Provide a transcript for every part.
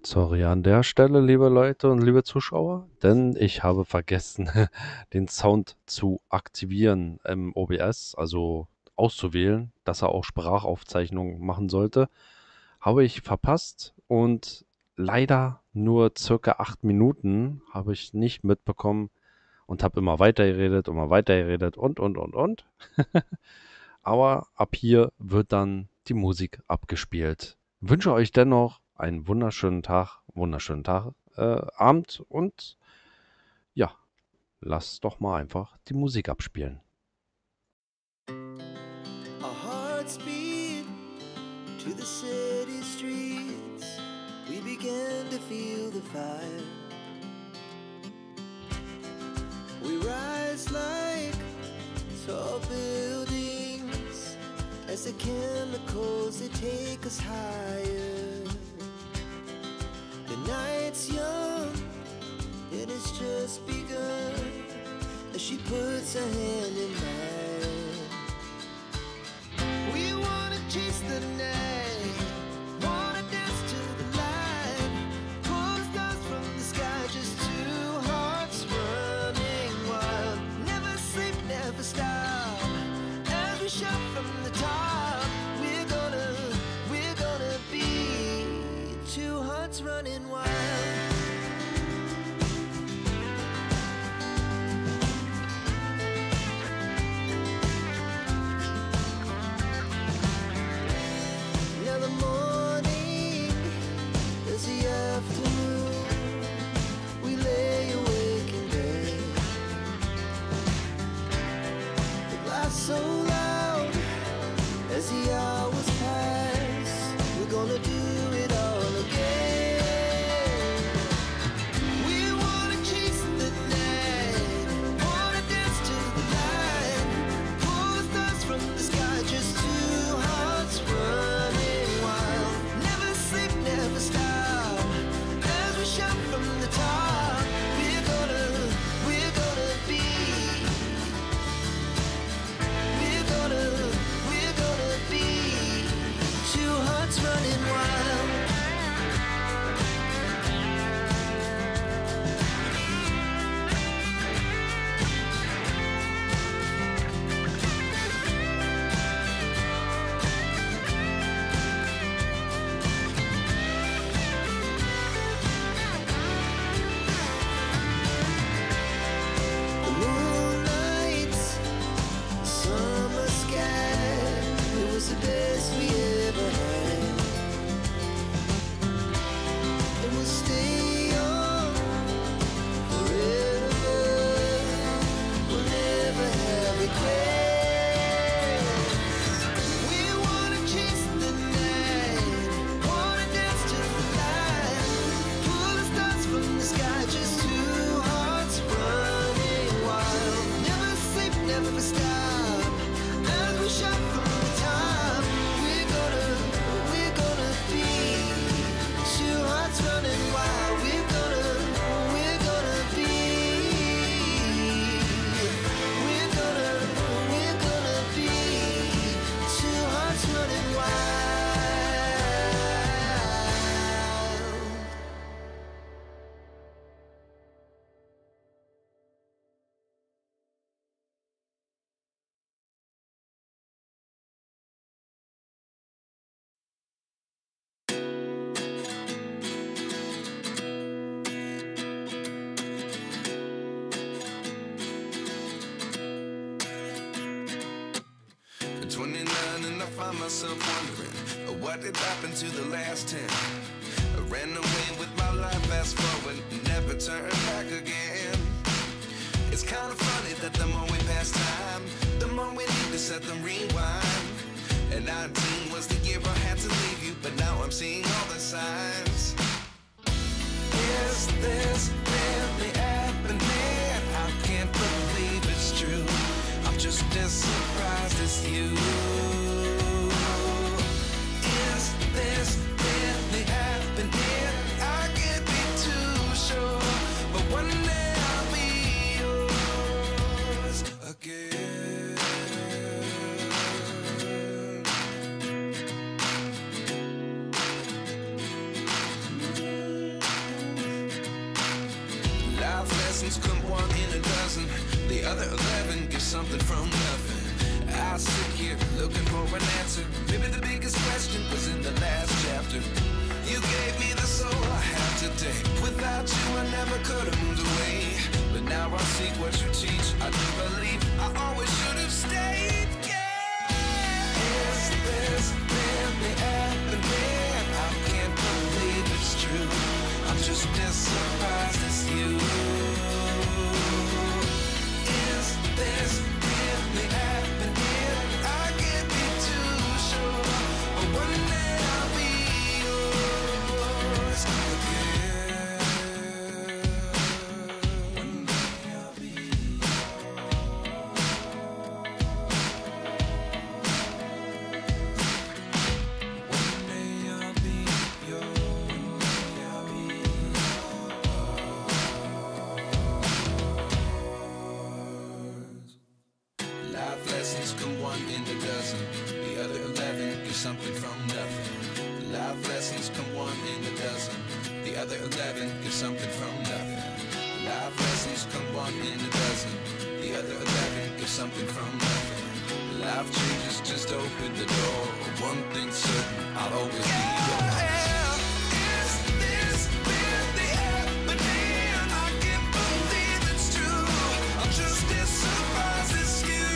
Sorry an der Stelle, liebe Leute und liebe Zuschauer, denn ich habe vergessen, den Sound zu aktivieren im OBS, also auszuwählen, dass er auch Sprachaufzeichnungen machen sollte. Habe ich verpasst und leider nur circa 8 Minuten habe ich nicht mitbekommen und habe immer weitergeredet und. Aber ab hier wird dann die Musik abgespielt. Wünsche euch dennoch einen wunderschönen Tag, Abend und ja, lasst doch mal einfach die Musik abspielen. Our hearts beat to the city streets. We began to feel the fire. We rise like tall buildings as the chemicals, they take us higher. The night's young, it has just begun as she puts her hand in mine. We wanna chase the night, wanna dance to the light, pull the stars from the sky, just two hearts running wild. Never sleep, never stop, as we shout from the top. We're gonna be two hearts running wild. Now the morning is the afternoon. We lay awake in bed. The laughs so loud as the hours pass. We're gonna do it all again. We wanna chase the night, wanna dance to the light, pull the stars from the sky, just two hearts running wild. Never sleep, never stop, as we shout from the top. We're gonna be, we're gonna be two hearts running wild. The moonlight, summer sky, it was the best we ever had. And we'll stay on forever. We'll never have regrets. We wanna chase the night, wanna dance to the light, pull the stars from the sky, just two hearts running wild. Never sleep, never stop, as we shout from the top. We're gonna be two hearts running wild. We're gonna be, we're gonna be two hearts running wild. At 29 and I find myself wondering what did happen to the last 10. I ran away with my life, fast forward, never turn back again. It's kind of funny that the more we pass time, the more we need to set them rewind. And 19 was the year I had to leave you, but now I'm seeing all the signs. Is this really happening? I can't believe it's true. I'm just as surprised as you. Is this really happening? I can't be too sure, but one day I'll be yours again. something from nothing. I sit here looking for an answer. Maybe the biggest question was in the last chapter. You gave me the soul I have today. Without you I never could have moved away. But now I seek what you teach. I do believe I always should have stayed. Yeah. Is this really happening? I can't believe it's true. I'm just as surprised as you. Is this really happening? I can't be too sure. But one day I'll be yours again. One day I'll be Life lessons come one in a dozen. The other 11 get something from nothing. Life lessons come one in a dozen. The other 11 get something from nothing. Life lessons come one in a dozen. The other 11 get something from nothing. Life changes just open the door. One thing's certain, I'll always be yours. Is this really happening? I can't believe it's true. I'm just as surprised as you.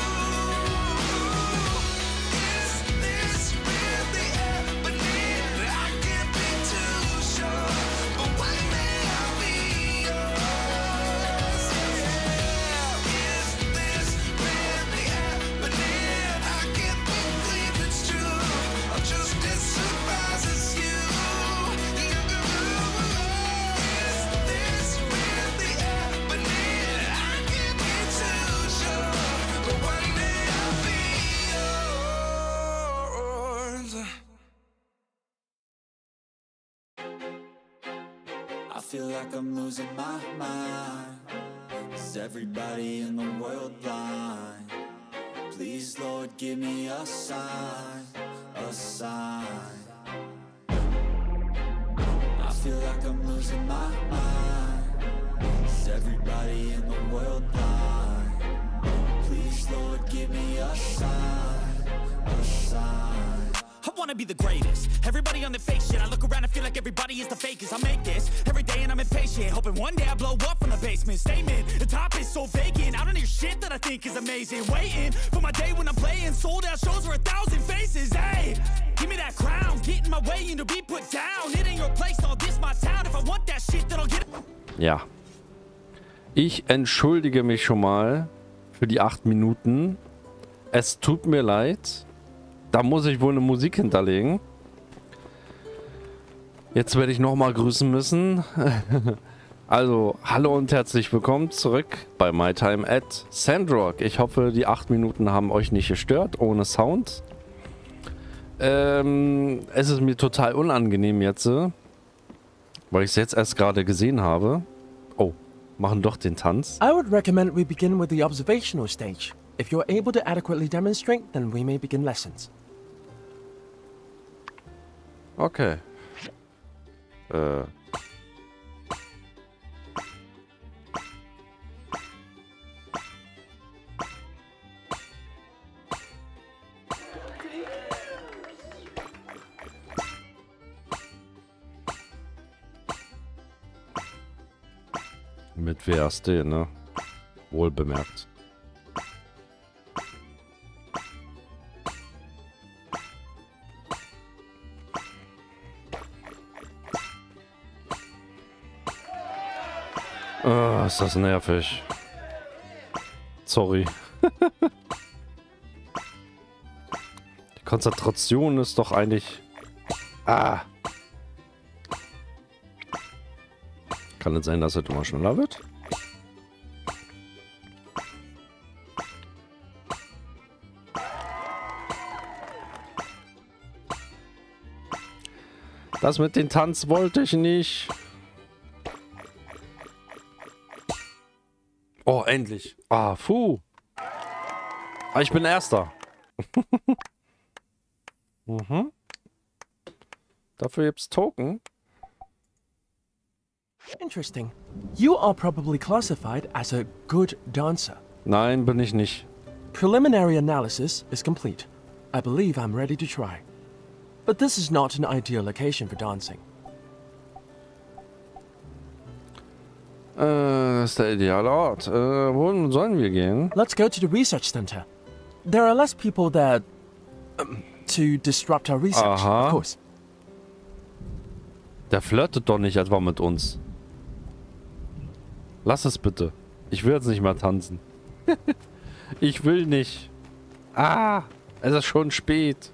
Is this really happening? I can't be too sure. But one day I'll be yours. Is this really happening? I can't believe it's true. I'm just as surprised as you. Is this really happening? I can't be too sure. But one day I'll be yours. I feel like I'm losing my mind. Is everybody in the world blind? Please, Lord, give me a sign, a sign. I feel like I'm losing my mind. Is everybody in the world blind? Please, Lord, give me a sign, a sign. I wanna be the greatest. Everybody on the fake shit. I look around and feel like everybody is the fakest. I make this every day and I'm impatient, hoping one day I blow up from the basement. Statement, the top is so vacant. I don't hear shit that I think is amazing. Waiting for my day when I'm playing sold out shows for 1,000 faces. Hey, give me that crown, get in my way and to be put down. It ain't your place, all this my town. If I want that shit, then I'll get it. Ja. Ich entschuldige mich schon mal für die 8 Minuten. Es tut mir leid. Da muss ich wohl eine Musik hinterlegen. Jetzt werde ich nochmal grüßen müssen. Also, hallo und herzlich willkommen zurück bei MyTime at Sandrock. Ich hoffe, die 8 Minuten haben euch nicht gestört, ohne Sound. Es ist mir total unangenehm jetzt, weil ich es jetzt erst gerade gesehen habe. Oh, machen doch den Tanz. I would recommend we begin with the observational stage. If you're able to adequately demonstrate, then we may begin lessons. Okay. Mit WASD, ne? Wohl bemerkt. Oh, ist das nervig. Sorry. Die Konzentration ist doch eigentlich... Ah. Kann es sein, dass es immer schneller wird? Das mit dem Tanz wollte ich nicht. Oh, endlich. Ah, puh. Ah, ich bin Erster. Mhm. Dafür gibt's Token. Interesting. You are probably classified as a good dancer. Nein, bin ich nicht. Preliminary analysis is complete. I believe I'm ready to try. But this is not an ideal location for dancing. Das ist der ideale Ort. Wohin sollen wir gehen? Let's go to the research center. There are less people there to disrupt our research, Aha. of course. Der flirtet doch nicht etwa mit uns. Lass es bitte. Ich will jetzt nicht mehr tanzen. Ich will nicht. Ah, es ist schon spät.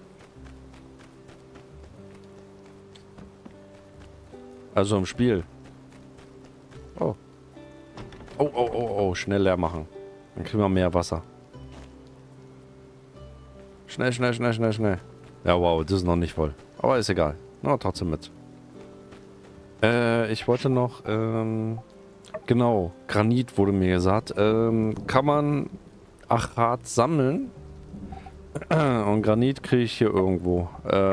Also im Spiel. Oh. Oh, oh, oh, oh. Schnell leer machen. Dann kriegen wir mehr Wasser. Schnell, schnell, schnell, schnell, schnell. Ja, wow, das ist noch nicht voll. Aber ist egal. Na, trotzdem mit. Ich wollte noch, genau, Granit wurde mir gesagt. Kann man Achat sammeln? Und Granit kriege ich hier irgendwo.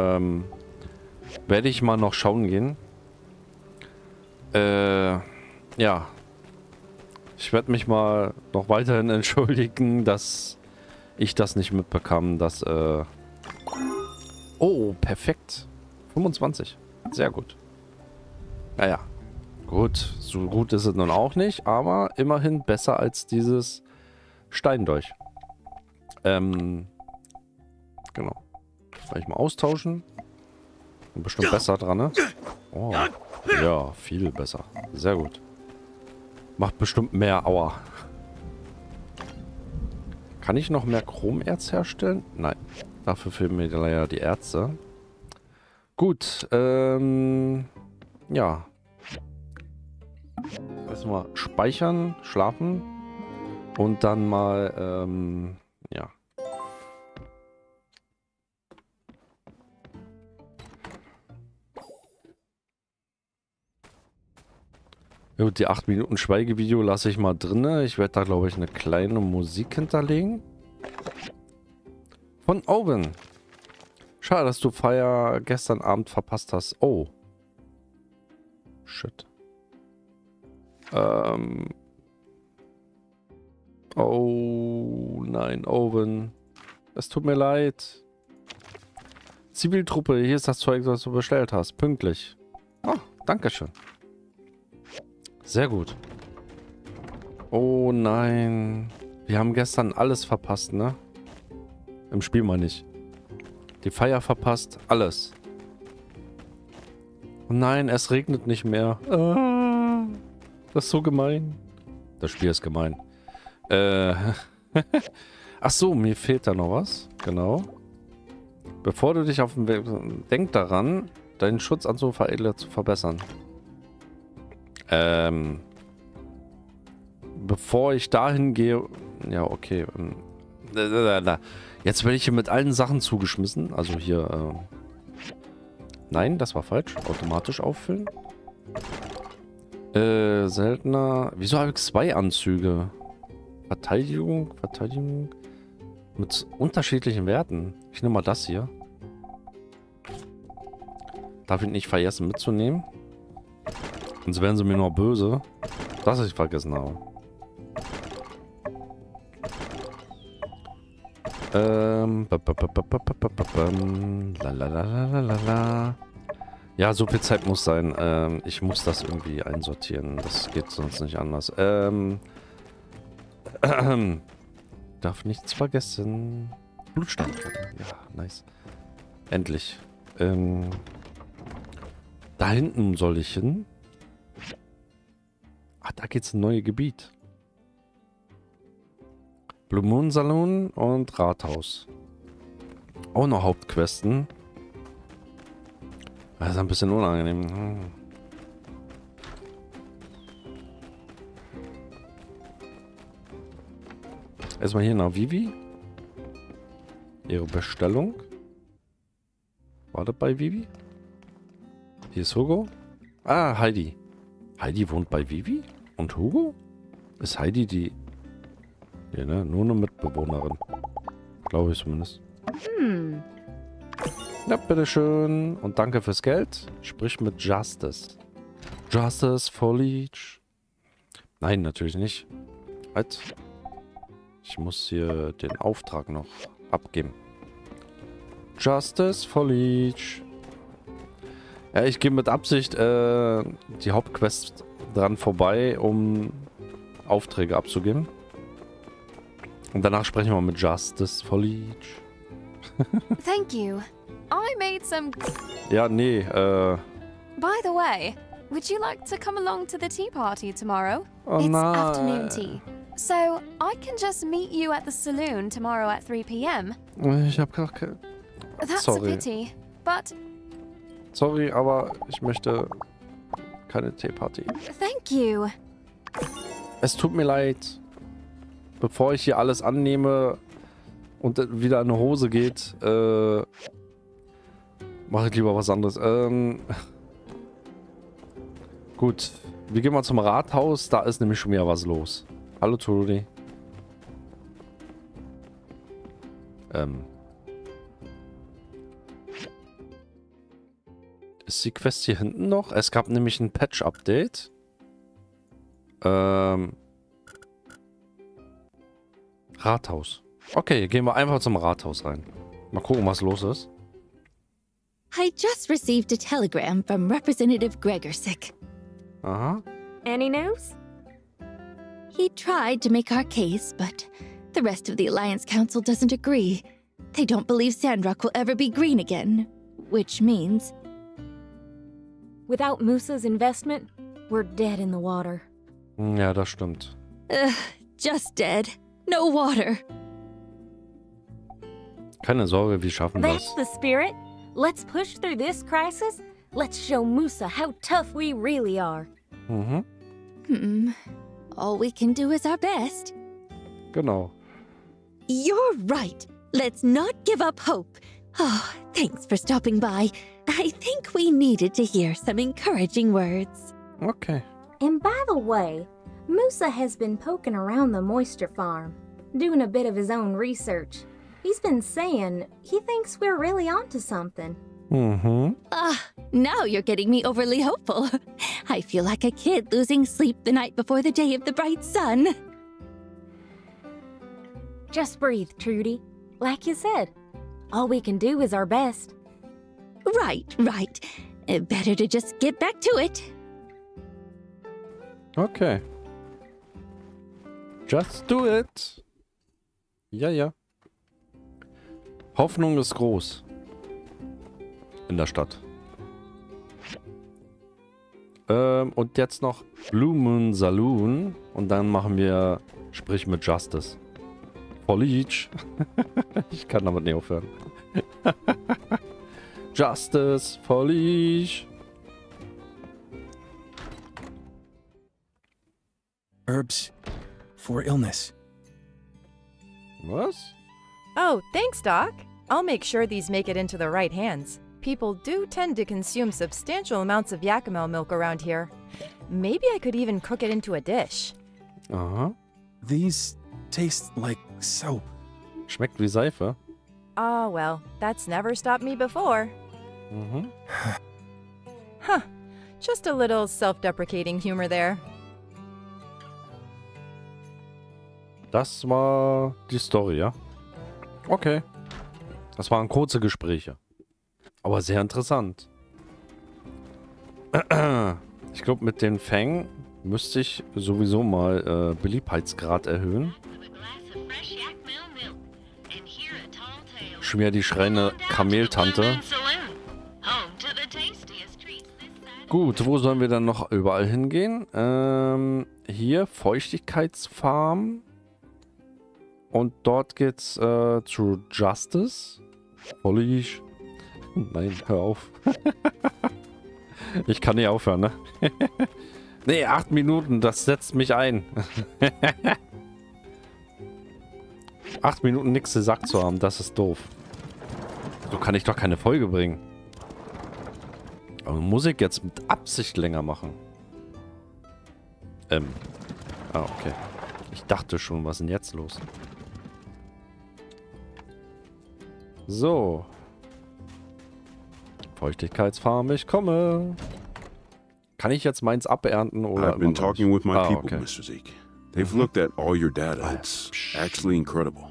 Werde ich mal noch schauen gehen. Ja. Ich werde mich mal noch weiterhin entschuldigen, dass ich das nicht mitbekam, dass, oh, perfekt. 25. Sehr gut. Naja. Gut. So gut ist es nun auch nicht, aber immerhin besser als dieses Steindolch. Genau. Soll ich mal austauschen? Bin bestimmt besser dran, ne? Oh. Ja, viel besser. Sehr gut. Macht bestimmt mehr Aua. Kann ich noch mehr Chromerz herstellen? Nein. Dafür fehlen mir leider die Erze. Gut, ja. Erstmal speichern, schlafen und dann mal, ja. Gut, die 8 Minuten Schweigevideo lasse ich mal drinne. Ich werde da, glaube ich, eine kleine Musik hinterlegen. Von Owen. Schade, dass du Feier gestern Abend verpasst hast. Oh. Shit. Oh nein, Owen. Es tut mir leid. Ziviltruppe, hier ist das Zeug, was du bestellt hast. Pünktlich. Oh, dankeschön. Sehr gut. Oh nein. Wir haben gestern alles verpasst, ne? Im Spiel meine ich. Die Feier verpasst. Alles. Oh nein, es regnet nicht mehr. Ah, das ist so gemein. Das Spiel ist gemein. Ach so, mir fehlt da noch was. Genau. Bevor du dich auf den Weg... Denk daran, deinen Schutzanzug-Veredler zu verbessern. Bevor ich dahin gehe... Ja, okay. Jetzt werde ich hier mit allen Sachen zugeschmissen. Also hier... Nein, das war falsch. Automatisch auffüllen. Seltener... Wieso habe ich 2 Anzüge? Verteidigung, Verteidigung... Mit unterschiedlichen Werten. Ich nehme mal das hier. Darf ich nicht vergessen mitzunehmen? Sonst werden sie mir noch böse, dass ich vergessen habe. Ja, so viel Zeit muss sein. Ich muss das irgendwie einsortieren. Das geht sonst nicht anders. Darf nichts vergessen. Blutstein. Ja, nice. Endlich. Da hinten soll ich hin. Ah, da geht's ein neues Gebiet. Blue Moon Saloon und Rathaus. Auch noch Hauptquesten. Das ist ein bisschen unangenehm. Erstmal hier nach Vivi. Ihre Bestellung. War das bei Vivi? Hier ist Hugo. Ah, Heidi. Heidi wohnt bei Vivi? Und Hugo? Ist Heidi die... Ja, ne? Nur eine Mitbewohnerin. Glaube ich zumindest. Ja, bitteschön. Und danke fürs Geld. Sprich mit Justice. Justice for Leech. Nein, natürlich nicht. Halt. Ich muss hier den Auftrag noch abgeben. Justice for Leech. Ja, ich gehe mit Absicht die Hauptquest dran vorbei, um Aufträge abzugeben. Und danach sprechen wir mit Justice for Leech. Thank you. I made some... Ja, nee, By the way, would you like to come along to the tea party tomorrow? Oh, It's nein. afternoon tea. So, I can just meet you at the saloon tomorrow at 3 p.m. Ich hab gar keine... That's Sorry. a pity. But Sorry, aber ich möchte keine Teeparty. thank you. Es tut mir leid. Bevor ich hier alles annehme und wieder in eine Hose geht, mache ich lieber was anderes. Gut, wir gehen mal zum Rathaus. Da ist nämlich schon wieder was los. Hallo, Trudy. Ist die Quest hier hinten noch? Es gab nämlich ein Patch-Update. Rathaus. Okay, gehen wir einfach zum Rathaus rein. Mal gucken, was los ist. I just received a telegram from Representative Gregorsick. Aha. Any news? He tried to make our case, but the rest of the Alliance Council doesn't agree. They don't believe Sandrock will ever be green again, which means Without Musa's investment, we're dead in the water. Ja, das stimmt. just dead. No water. Keine Sorge, wir schaffen That's das. the spirit. Let's push through this crisis. Let's show Musa how tough we really are. Mhm. All we can do is our best. Genau. You're right. Let's not give up hope. Oh, thanks for stopping by. I think we needed to hear some encouraging words. Okay. And by the way, Musa has been poking around the moisture farm, doing a bit of his own research. He's been saying he thinks we're really onto something. Mhm. Now you're getting me overly hopeful. I feel like a kid losing sleep the night before the day of the bright sun. Just breathe, Trudy. Like you said, all we can do is our best. Right. Better to just get back to it. Okay. Just do it. Ja. Hoffnung ist groß. In der Stadt. Und jetzt noch Blue Moon Saloon. Und dann machen wir Sprich mit Justice. For Leech. Ich kann damit nicht aufhören. Justice for Leech. Herbs for illness. Was? Oh, thanks, Doc. I'll make sure these make it into the right hands. People do tend to consume substantial amounts of Yakima milk around here. Maybe I could even cook it into a dish. Aha. These taste like soap. Schmeckt wie Seife. Ah, well, that's never stopped me before. Mhm. Huh. Just a little self-deprecating humor there. Das war die Story, ja? Okay. Das waren kurze Gespräche. Aber sehr interessant. Ich glaube, mit den Fängen müsste ich sowieso mal Beliebtheitsgrad erhöhen. Schon wieder die schreiende Kameltante. Gut, wo sollen wir dann noch überall hingehen? Hier, Feuchtigkeitsfarm. Und dort geht's zu Justice. For Leech. Nein, hör auf. Ich kann nicht aufhören, ne? Nee, 8 Minuten, das setzt mich ein. 8 Minuten nichts gesagt zu haben, das ist doof. So kann ich doch keine Folge bringen. Aber Musik jetzt mit Absicht länger machen. Okay. Ich dachte schon, was ist denn jetzt los? So. Feuchtigkeitsfarm, ich komme. Kann ich jetzt meins abernten oder? I've been talking with my people, okay. Mr. Zeke. They've looked at all your data. It's actually incredible.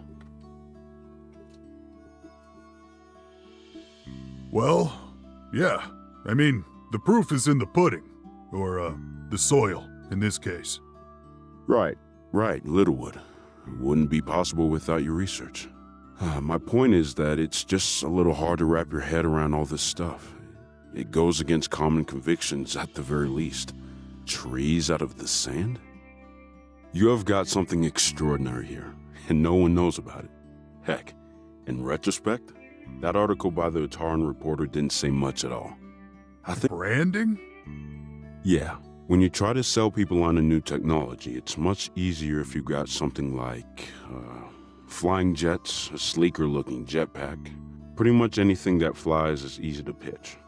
Well, yeah. I mean, the proof is in the pudding. Or, the soil, in this case. Right, Littlewood. It wouldn't be possible without your research. My point is that it's just a little hard to wrap your head around all this stuff. It goes against common convictions at the very least. Trees out of the sand? You have got something extraordinary here, and no one knows about it. Heck, in retrospect, that article by the Ataran reporter didn't say much at all. I think branding? Yeah. When you try to sell people on a new technology, it's much easier if you got something like flying jets, a sleeker-looking jetpack. Pretty much anything that flies is easy to pitch.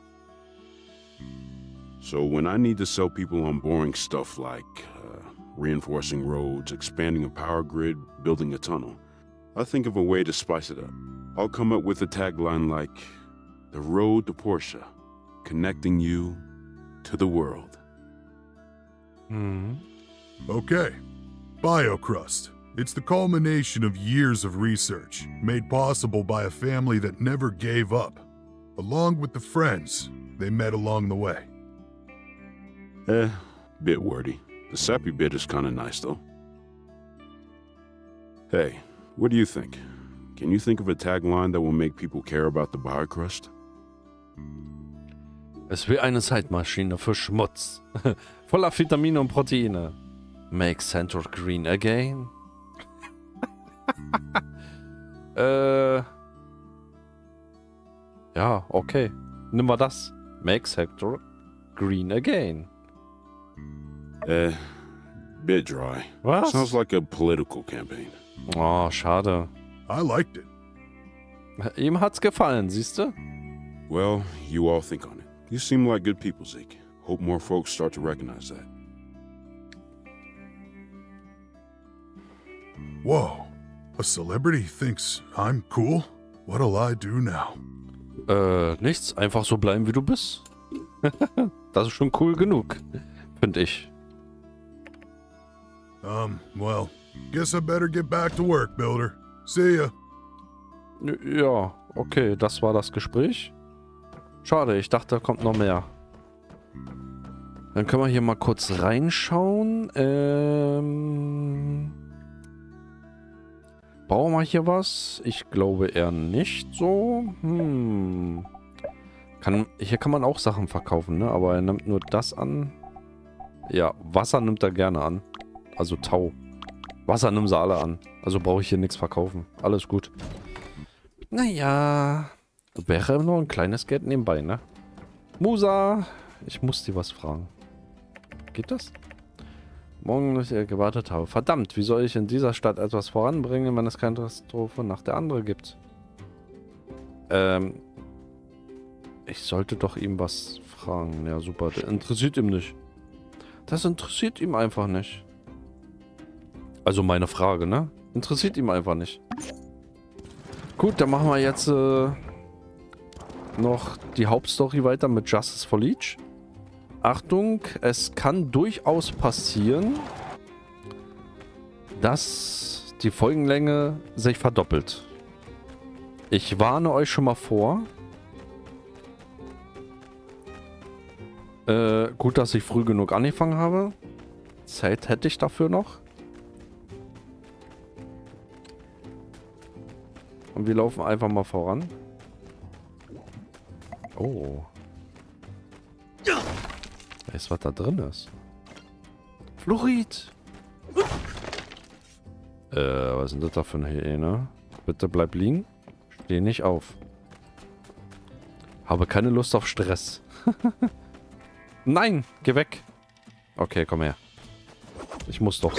So when I need to sell people on boring stuff like reinforcing roads, expanding a power grid, building a tunnel, I think of a way to spice it up. I'll come up with a tagline like, "The road to Portia, connecting you to the world." Okay. BioCrust. It's the culmination of years of research, made possible by a family that never gave up, along with the friends they met along the way. Bit wordy. The sappy bit is kinda nice, though. Hey, what do you think? Can you think of a tagline that will make people care about the BioCrust? Es wie eine Zeitmaschine für Schmutz. Voller Vitamine und Proteine. Make Center green again. Ja, okay. Nimm mal das. Make Center green again. Bit dry. Was? Sounds like a political campaign. Oh, schade. I liked it. Ihm hat's gefallen, siehst du? Well, you all think on it. You seem like good people, Zeke. Hope more folks start to recognize that. Whoa. A celebrity thinks I'm cool? What'll I do now? Nichts. Einfach so bleiben, wie du bist. Das ist schon cool genug, finde ich. Well, guess I better get back to work, Builder. See ya. Ja, okay, das war das Gespräch. Schade, ich dachte, da kommt noch mehr. Dann können wir hier mal kurz reinschauen. Bauen wir hier was? Ich glaube eher nicht so. Hier kann man auch Sachen verkaufen, ne? Aber er nimmt nur das an. Ja, Wasser nimmt er gerne an. Also Tau. Wasser nimmt sie alle an. Also brauche ich hier nichts verkaufen. Alles gut. Naja. Wäre noch ein kleines Geld nebenbei, ne? Musa. Ich muss dir was fragen. Geht das? Morgen, dass ich gewartet habe. Verdammt, wie soll ich in dieser Stadt etwas voranbringen, wenn es keine Katastrophe nach der anderen gibt? Ich sollte doch ihm was fragen. Ja, super. Das interessiert ihm nicht. Das interessiert ihm einfach nicht. Also meine Frage, ne? Interessiert ihm einfach nicht. Gut, dann machen wir jetzt noch die Hauptstory weiter mit Justice for Leech. Achtung, es kann durchaus passieren, dass die Folgenlänge sich verdoppelt. Ich warne euch schon mal vor. Gut, dass ich früh genug angefangen habe. Zeit hätte ich dafür noch. Und wir laufen einfach mal voran. Oh. Weißt du, was da drin ist? Fluorid! Was sind das da für eine Hyäne? Bitte bleib liegen. Steh nicht auf. Habe keine Lust auf Stress. Nein, geh weg. Okay, komm her. Ich muss doch.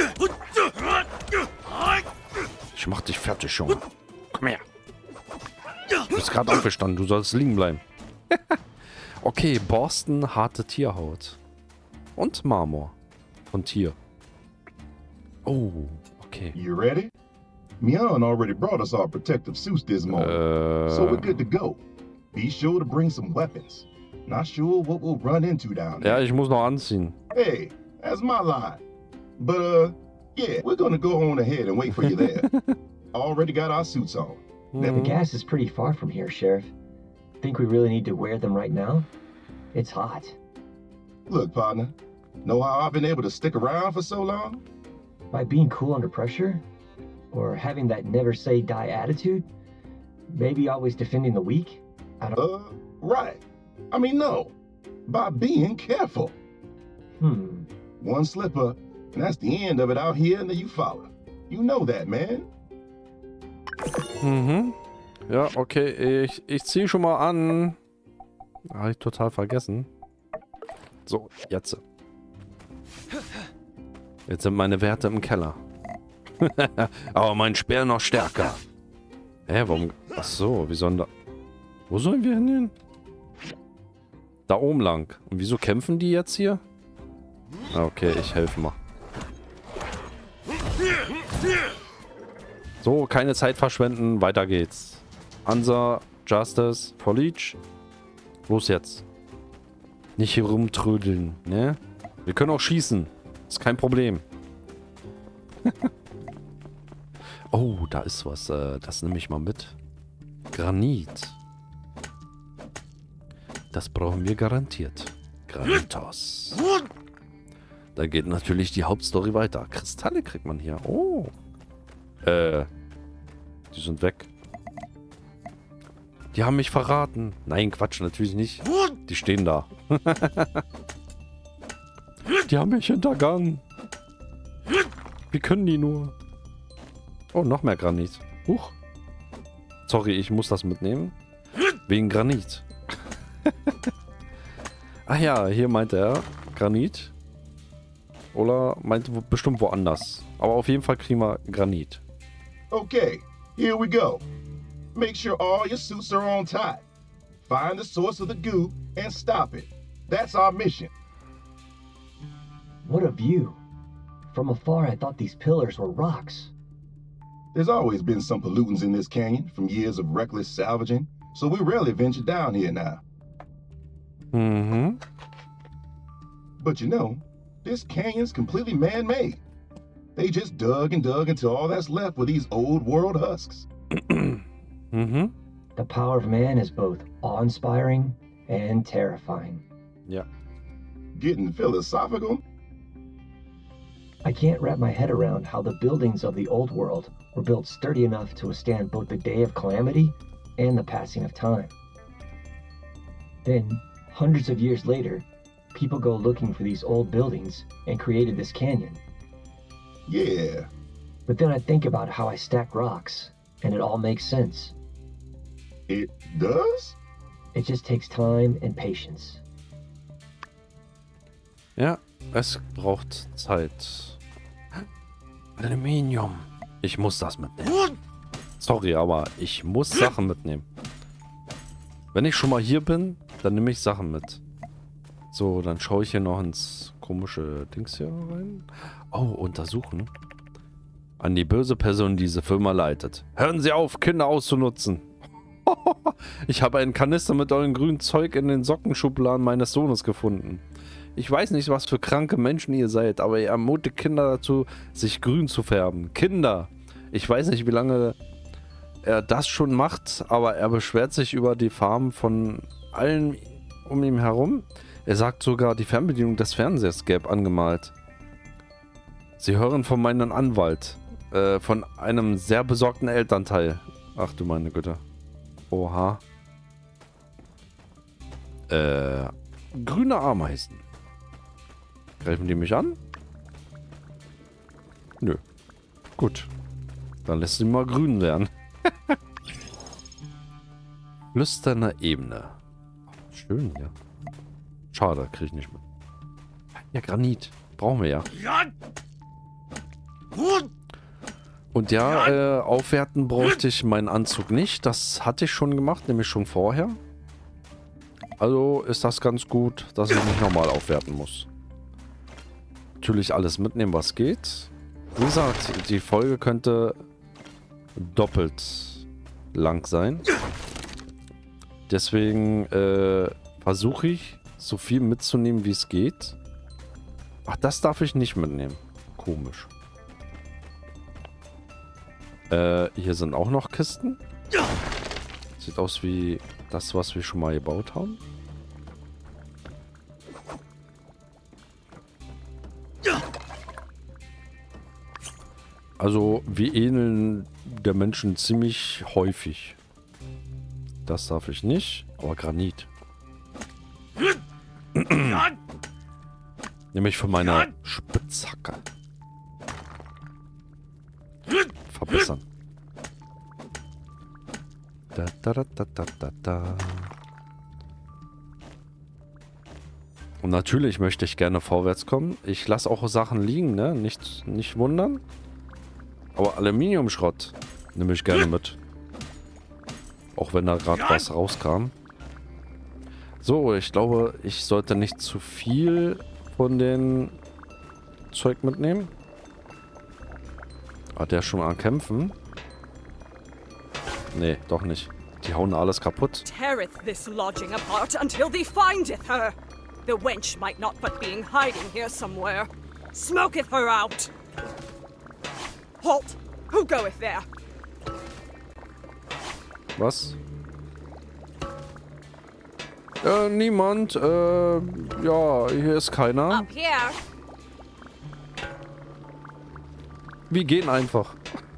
Ich mach dich fertig schon. Komm her. Du bist gerade aufgestanden. Du sollst liegen bleiben. Okay, Borsten, harte Tierhaut. Und Marmor. Von Tier. Oh, okay. You ready? Mian already brought us our protective suits this morning. So we're good to go. Be sure to bring some weapons. Not sure what we'll run into down there. Ja, ich muss noch anziehen. Hey, that's my line. But, Yeah, we're gonna go on ahead and wait for you there. Already got our suits on. The gas is pretty far from here, Sheriff. Think we really need to wear them right now? It's hot. Look, partner, know how I've been able to stick around for so long? By being cool under pressure? Or having that never say die attitude? Maybe always defending the weak? I don't... right. I mean, no. By being careful. One slip up, and that's the end of it out here in the Eufaula. You know that, man. Ja, okay, ich ziehe schon mal an. Habe ich total vergessen. So, jetzt. Jetzt sind meine Werte im Keller. Aber mein Speer noch stärker. Hä, warum? Ach so, wie sollen da... Wo sollen wir hin? Da oben lang. Und wieso kämpfen die jetzt hier? Okay, ich helfe mal. So, keine Zeit verschwenden. Weiter geht's. Ansa, Justice, for Leech. Los jetzt. Nicht hier rumtrödeln, ne? Wir können auch schießen. Ist kein Problem. Oh, da ist was. Das nehme ich mal mit. Granit. Das brauchen wir garantiert. Granitos. Da geht natürlich die Hauptstory weiter. Kristalle kriegt man hier. Oh. Die sind weg. Die haben mich verraten. Nein, Quatsch, natürlich nicht. Die stehen da. Die haben mich hintergangen. Wie können die nur? Oh, noch mehr Granit. Huch. Sorry, ich muss das mitnehmen. Wegen Granit. Ach ja, hier meinte er Granit. Oder meinte bestimmt woanders. Aber auf jeden Fall kriegen wir Granit. Okay, here we go. Make sure all your suits are on tight. Find the source of the goo and stop it. That's our mission. What a view. From afar, I thought these pillars were rocks. There's always been some pollutants in this canyon from years of reckless salvaging, so we rarely venture down here now. But you know, this canyon's completely man-made. They just dug and dug until all that's left were these old world husks. The power of man is both awe-inspiring and terrifying. Yeah. Getting philosophical? I can't wrap my head around how the buildings of the old world were built sturdy enough to withstand both the day of calamity and the passing of time. Then, hundreds of years later, people go looking for these old buildings and created this canyon. Yeah. But then I think about how I stack rocks, and it all makes sense. It does? It just takes time and patience. Ja, es braucht Zeit. Aluminium. Ich muss das mitnehmen. Sorry, aber ich muss Sachen mitnehmen. Wenn ich schon mal hier bin, dann nehme ich Sachen mit. So, dann schaue ich hier noch ins komische Dings hier rein. Oh, untersuchen. An die böse Person, die diese Firma leitet. Hören Sie auf, Kinder auszunutzen. Ich habe einen Kanister mit eurem grünen Zeug in den Sockenschubladen meines Sohnes gefunden. Ich weiß nicht, was für kranke Menschen ihr seid, aber ihr ermutigt Kinder dazu, sich grün zu färben. Kinder! Ich weiß nicht, wie lange er das schon macht, aber er beschwert sich über die Farben von allen um ihn herum. Er sagt sogar, die Fernbedienung des Fernsehers gelb angemalt. Sie hören von meinem Anwalt. Von einem sehr besorgten Elternteil. Ach du meine Güte. Oha. Grüne Ameisen. Greifen die mich an? Nö. Gut. Dann lässt sie mal grün werden. Lüsterne Ebene. Schön hier. Schade, krieg ich nicht mit. Ja, Granit. Brauchen wir ja. Und ja, aufwerten bräuchte ich meinen Anzug nicht. Das hatte ich schon gemacht, nämlich schon vorher. Also ist das ganz gut, dass ich nicht nochmal aufwerten muss. Natürlich alles mitnehmen, was geht. Wie gesagt, die Folge könnte doppelt lang sein. Deswegen versuche ich, so viel mitzunehmen, wie es geht. Ach, das darf ich nicht mitnehmen. Komisch. Hier sind auch noch Kisten. Sieht aus wie das, was wir schon mal gebaut haben. Also, wir ähneln der Menschen ziemlich häufig. Das darf ich nicht, aber Granit. Nämlich von meiner Spitzhacke. Verbessern. Da, da, da, da, da, da, da. Und natürlich möchte ich gerne vorwärts kommen. Ich lasse auch Sachen liegen, ne? Nicht wundern. Aber Aluminiumschrott nehme ich gerne mit. Auch wenn da gerade was rauskam. So, ich glaube, ich sollte nicht zu viel von den Zeug mitnehmen. Hat der schon am Kämpfen? Nee, doch nicht. Die hauen alles kaputt. Teareth this lodging apart until thee findeth her. The wench might not but be in hiding here somewhere. Smoketh her out. Halt! Who goeth there? Was? Niemand. Ja, hier ist keiner. Up here. Wir gehen einfach.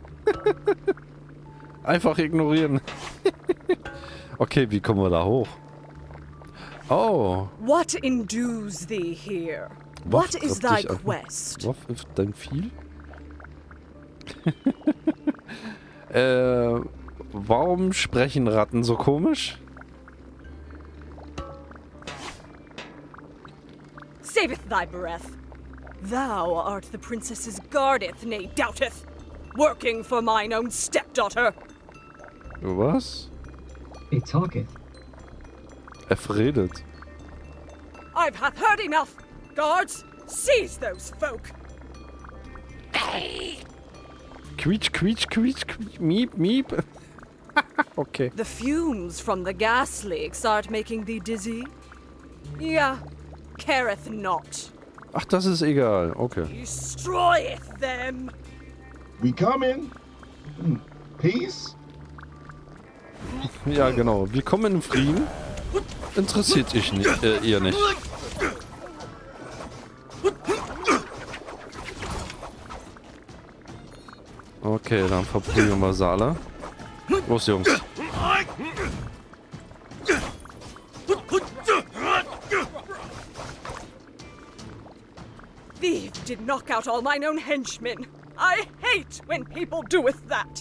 Einfach ignorieren. Okay, wie kommen wir da hoch? Oh. What indues thee here? What is thy quest? Was ist dein Viel? Warum sprechen Ratten so komisch? Saveth thy breath. Thou art the princess's guardeth, nay doubteth. Working for mine own stepdaughter. Was? It talketh. Redet. I've hath heard enough. Guards, seize those folk. Quietsch, quietsch, quietsch, quietsch, miep, miep. Okay. The fumes from the gas leaks art making thee dizzy? Yeah, careth not. Ach, das ist egal. Okay. Destroyeth them. We coming? Peace? Ja, genau. Wir kommen in Frieden. Interessiert ihr nicht. Okay, dann verprügeln wir sie alle. Los, Jungs. Thee did knock out all mine own henchmen. I hate when people doeth that.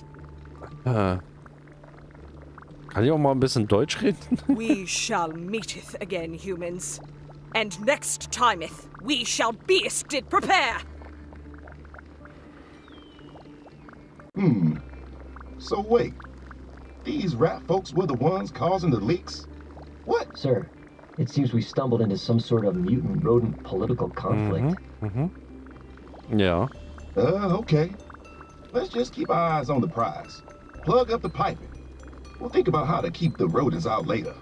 Kann ich auch mal ein bisschen Deutsch reden? We shall meeteth again, humans. And next timeth, we shall beest did prepare. So wait, these rat folks were the ones causing the leaks? What? Sir, it seems we stumbled into some sort of mutant rodent political conflict. Yeah. Okay. Let's just keep our eyes on the prize. Plug up the piping. We'll think about how to keep the rodents out later.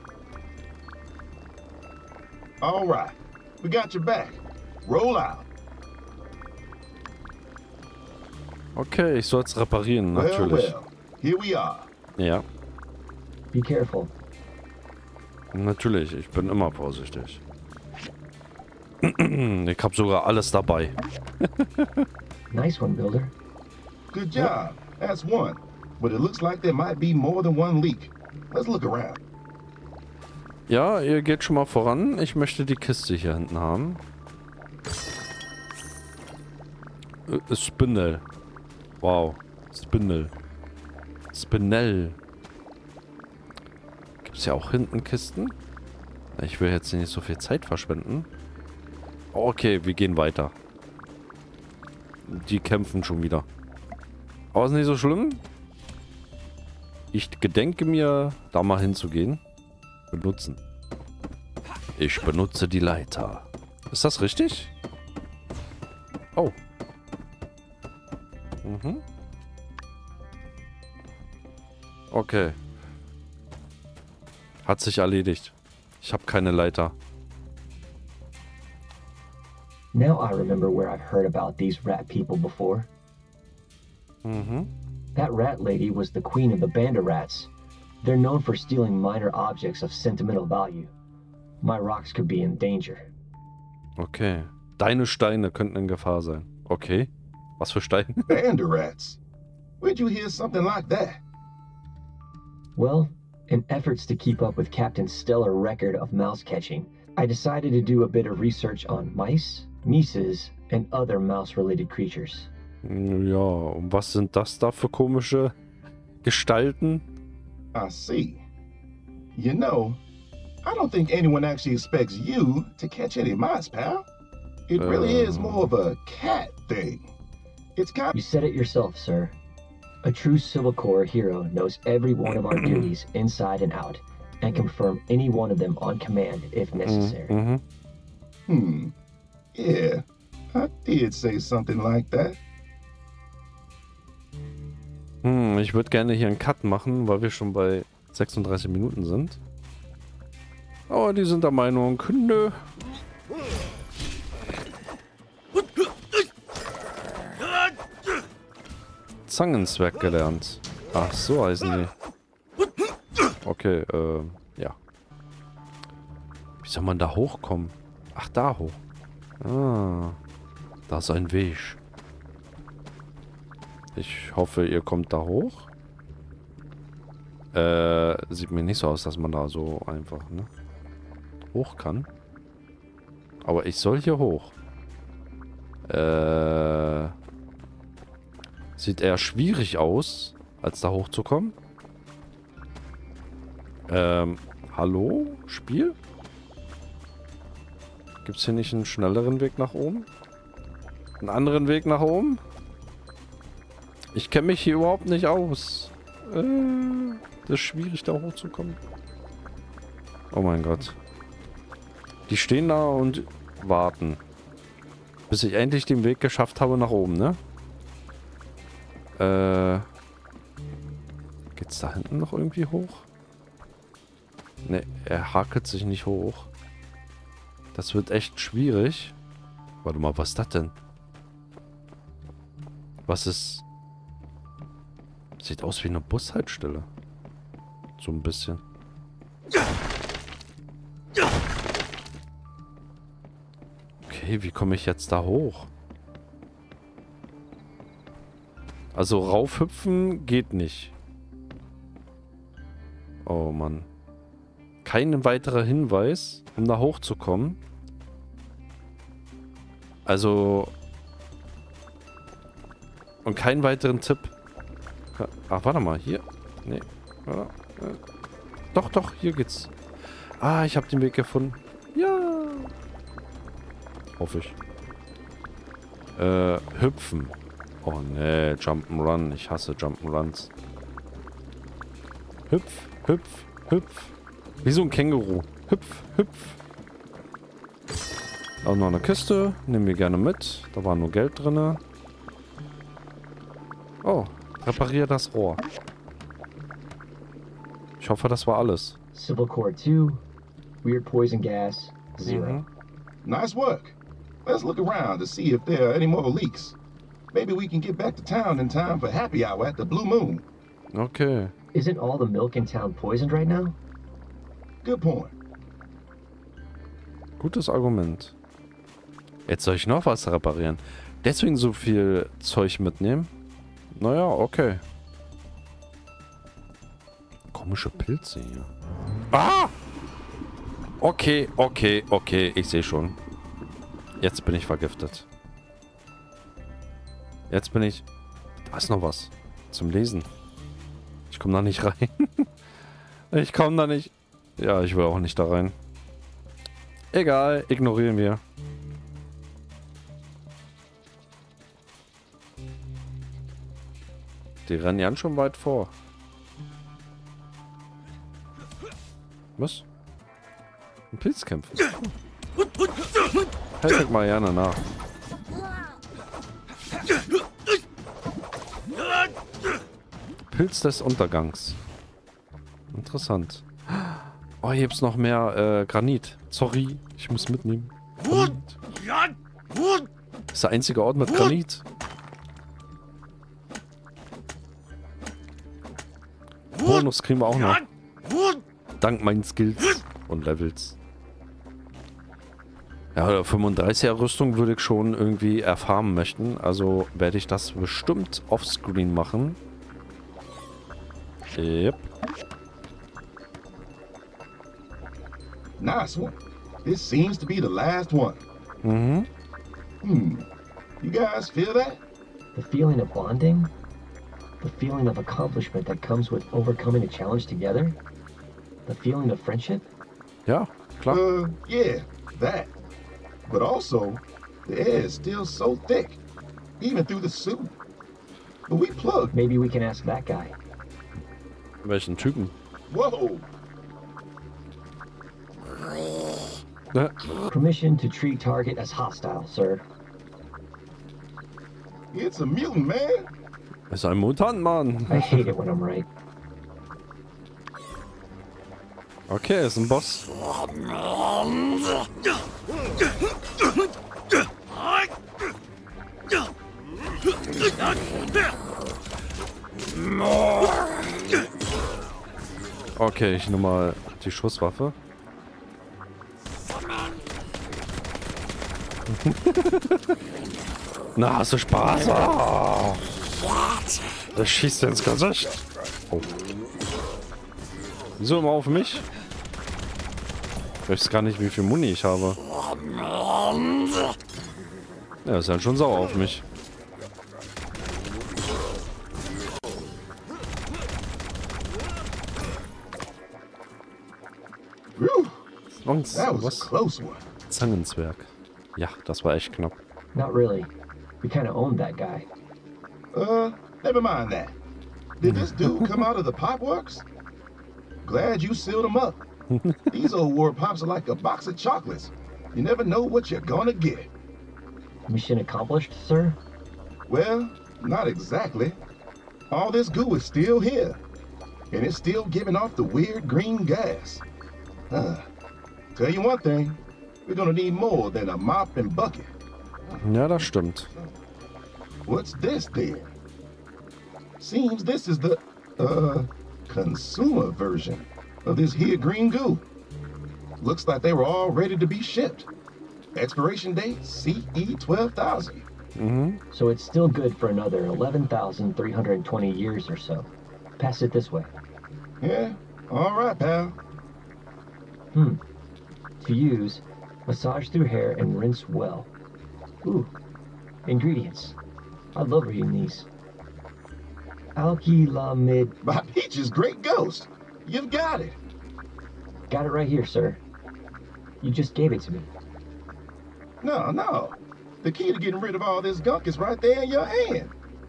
All right. We got your back. Roll out. Okay, ich soll es reparieren, natürlich. Well, here we are. Ja. Be careful. Natürlich, ich bin immer vorsichtig. Ich habe sogar alles dabei. Nice one, Builder. Good job. That's one. But it looks like there might be more than one leak. Let's look around. Ja, ihr geht schon mal voran. Ich möchte die Kiste hier hinten haben. Spindel. Wow. Spindel. Spinell. Gibt es ja auch hinten Kisten? Ich will jetzt nicht so viel Zeit verschwenden. Okay, wir gehen weiter. Die kämpfen schon wieder. Aber ist nicht so schlimm. Ich gedenke mir, da mal hinzugehen. Benutzen. Ich benutze die Leiter. Ist das richtig? Oh. Okay. Hat sich erledigt. Ich habe keine Leiter. Now I remember where I've heard about these rat people before. That rat lady was the queen of the Banda Rats. They're known for stealing minor objects of sentimental value. My rocks could be in danger. Okay. Deine Steine könnten in Gefahr sein. Okay. Was für Steine? Banda Rats? Where'd you hear something like that? Well, in efforts to keep up with Captain's stellar record of mouse catching, I decided to do a bit of research on mice, mices, and other mouse-related creatures. Ja, und was sind das da für komische Gestalten? I see. You know, I don't think anyone actually expects you to catch any mice, pal. It really is more of a cat thing. It's kind. You said it yourself, sir. A true Civil Corps hero knows every one of our duties inside and out, and can perform any one of them on command if necessary. Yeah, I did say something like that. Ich würde gerne hier einen Cut machen, weil wir schon bei 36 Minuten sind. Aber die sind der Meinung, nö. Zangenzwerg gelernt. Ach, so heißen die. Okay, ja. Wie soll man da hochkommen? Ach, da hoch. Ah, da ist ein Weg. Ich hoffe, ihr kommt da hoch. Sieht mir nicht so aus, dass man da so einfach, ne, hoch kann. Aber ich soll hier hoch. Sieht eher schwierig aus, als da hochzukommen. Hallo? Spiel? Gibt es hier nicht einen schnelleren Weg nach oben? Einen anderen Weg nach oben? Ich kenne mich hier überhaupt nicht aus. Das ist schwierig, da hochzukommen. Oh mein Gott. Die stehen da und warten. Bis ich endlich den Weg geschafft habe nach oben, ne? Geht's da hinten noch irgendwie hoch? Ne, er hakelt sich nicht hoch. Das wird echt schwierig. Warte mal, was ist das denn? Was ist... Sieht aus wie eine Bushaltestelle. So ein bisschen. Okay, wie komme ich jetzt da hoch? Also raufhüpfen geht nicht. Oh Mann. Kein weiterer Hinweis, um da hochzukommen. Also... Und keinen weiteren Tipp. Ach, warte mal, hier. Nee. Doch, doch, hier geht's. Ah, ich habe den Weg gefunden. Ja. Hoffe ich. Hüpfen. Oh ne, Jump'n'Run. Ich hasse Jump'n'Runs. Hüpf, hüpf, hüpf. Wie so ein Känguru. Hüpf, hüpf. Auch noch eine Kiste. Nehmen wir gerne mit. Da war nur Geld drin. Oh, repariere das Rohr. Ich hoffe, das war alles. Civil Corps 2, weird poison gas, 0. Nice work. Let's look around to see if there are any more leaks. Maybe we can get back to town in time for happy hour at the Blue Moon. Okay. Isn't all the milk in town poisoned right now? Good point. Gutes Argument. Jetzt soll ich noch was reparieren. Deswegen so viel Zeug mitnehmen? Naja, okay. Komische Pilze hier. Ah! Okay, okay, okay. Ich sehe schon. Jetzt bin ich vergiftet. Jetzt bin ich... Da ist noch was. Zum Lesen. Ich komme da nicht rein. Ich komme da nicht... Ja, ich will auch nicht da rein. Egal, ignorieren wir. Die rennen ja schon weit vor. Was? Ein Pilzkämpfen. Helft mal gerne nach. Pilz des Untergangs. Interessant. Oh, hier gibt's noch mehr Granit. Sorry, ich muss mitnehmen. Granit. Das ist der einzige Ort mit Granit. Bonus kriegen wir auch noch. Dank meinen Skills und Levels. Ja, 35er Rüstung würde ich schon irgendwie erfarmen möchten. Also werde ich das bestimmt offscreen machen. Yep. Nice one. This seems to be the last one. Mhm. You guys feel that? The feeling of bonding? The feeling of accomplishment that comes with overcoming a challenge together? The feeling of friendship? Ja, klar. Yeah, that. But also, the air is still so thick, even through the suit. But we plugged. Maybe we can ask that guy. Welchen Typen? Whoa! Permission to treat target as hostile, sir. It's a mutant, man. Ist ein Mutant, Mann. I hate it when I'm right. Okay, ist ein Boss. Okay, ich nehme mal die Schusswaffe. Na, hast du Spaß? Oh. Das schießt dir ins Gesicht. Oh. Wieso immer auf mich? Ich weiß gar nicht, wie viel Muni ich habe. Ja, ist halt schon sauer auf mich. Was? Zangenzwerg. Ja, das war echt knapp. Not really. We kind of owned that guy. Never mind that. Did this dude come out of the pop works? Glad you sealed him up. These old war pops are like a box of chocolates. You never know what you're gonna get. Mission accomplished, sir? Well, not exactly. All this goo is still here. And it's still giving off the weird green gas. Tell you one thing. We're gonna need more than a mop and bucket. Ja, das stimmt. What's this then? Seems this is the, consumer version of this here green goo. Looks like they were all ready to be shipped. Expiration date CE 12,000. So it's still good for another 11,320 years or so. Pass it this way. Yeah, all right, pal. To use, massage through hair and rinse well. Ooh, ingredients. I love reading these. Alkylamid. By Peach's great ghost. You've got it. Got it right here, sir. You just gave it to me. No. The key to getting rid of all this gunk is right there in your hand.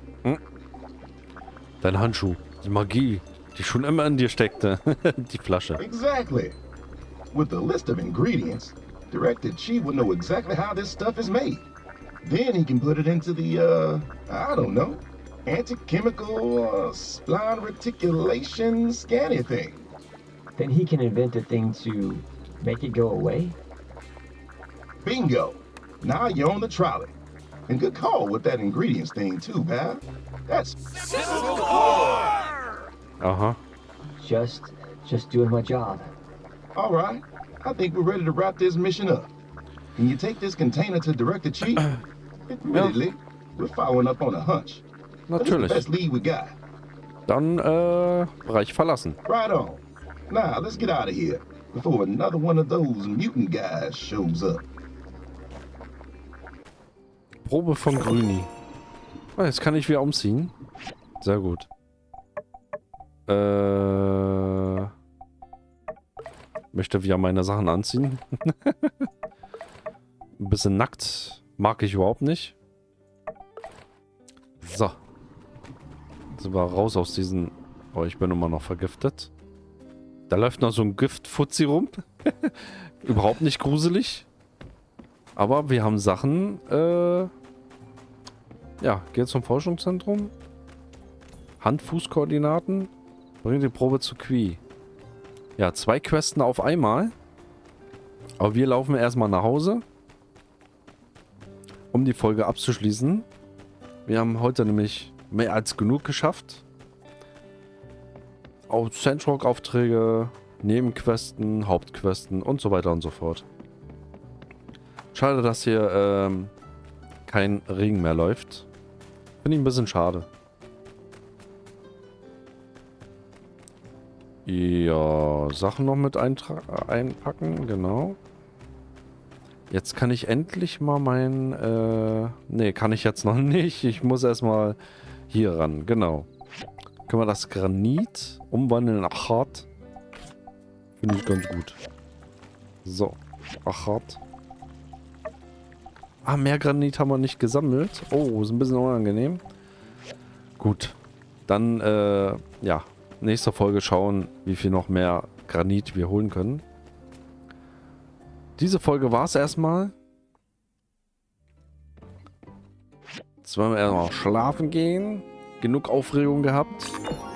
Dein Handschuh. Die Magie, die schon immer in dir steckte. Die Flasche. Exactly. With the list of ingredients, Director Chi will know exactly how this stuff is made. Then he can put it into the, I don't know, anti-chemical, spline reticulation scanning thing. Then he can invent a thing to make it go away? Bingo. Now you're on the trolley. And good call with that ingredients thing too, pal. That's Aha. Just doing my job. All right. I think we're ready to wrap this mission up. Can you take this container to Director Chi? Admittedly, we're following up on a hunch. But it's the Natürlich. best lead we got. Dann, Bereich verlassen. Right on. Now, let's get out of here before another one of those mutant guys shows up. Probe von Grüni. Oh, jetzt kann ich wieder umziehen. Sehr gut. Möchte wieder meine Sachen anziehen. Ein bisschen nackt mag ich überhaupt nicht. So. Sind wir raus aus diesen... Oh, ich bin immer noch vergiftet. Da läuft noch so ein Gift-Fuzzi rum. Überhaupt nicht gruselig. Aber wir haben Sachen... Ja, geht zum Forschungszentrum. Hand-Fuß-Koordinaten. Bring die Probe zu Qui. Ja, 2 Questen auf einmal. Aber wir laufen erstmal nach Hause. Um die Folge abzuschließen. Wir haben heute nämlich mehr als genug geschafft. Sandrock-Aufträge, Nebenquesten, Hauptquesten und so weiter und so fort. Schade, dass hier kein Regen mehr läuft. Finde ich ein bisschen schade. Ja, Sachen noch mit einpacken, genau. Jetzt kann ich endlich mal mein... ne, kann ich jetzt noch nicht. Ich muss erstmal hier ran, genau. Können wir das Granit umwandeln nach Hart? Finde ich ganz gut. So, ach Hart. Ah, mehr Granit haben wir nicht gesammelt. Oh, ist ein bisschen unangenehm. Gut, dann, ja, nächste Folge schauen, wie viel noch mehr Granit wir holen können. Diese Folge war es erstmal. Jetzt wollen wir erstmal schlafen gehen. Genug Aufregung gehabt.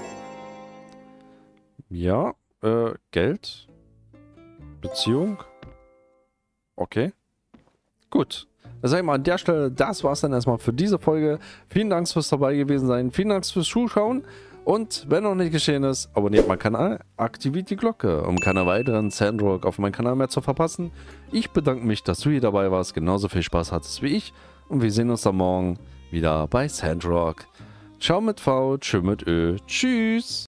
Ja, Geld. Beziehung. Okay. Gut. Das sage ich mal an der Stelle, das war es dann erstmal für diese Folge. Vielen Dank fürs dabei gewesen sein. Vielen Dank fürs Zuschauen. Und wenn noch nicht geschehen ist, abonniert meinen Kanal, aktiviert die Glocke, um keine weiteren Sandrock auf meinem Kanal mehr zu verpassen. Ich bedanke mich, dass du hier dabei warst, genauso viel Spaß hattest wie ich. Und wir sehen uns dann morgen wieder bei Sandrock. Ciao mit V, tschö mit Ö, tschüss.